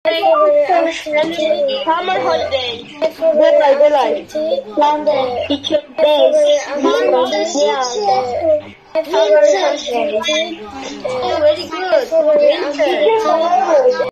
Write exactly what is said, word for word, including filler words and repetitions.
Summer holiday. Delay, delay. London. Teacher days. Summer holiday. Oh, very good. Winter.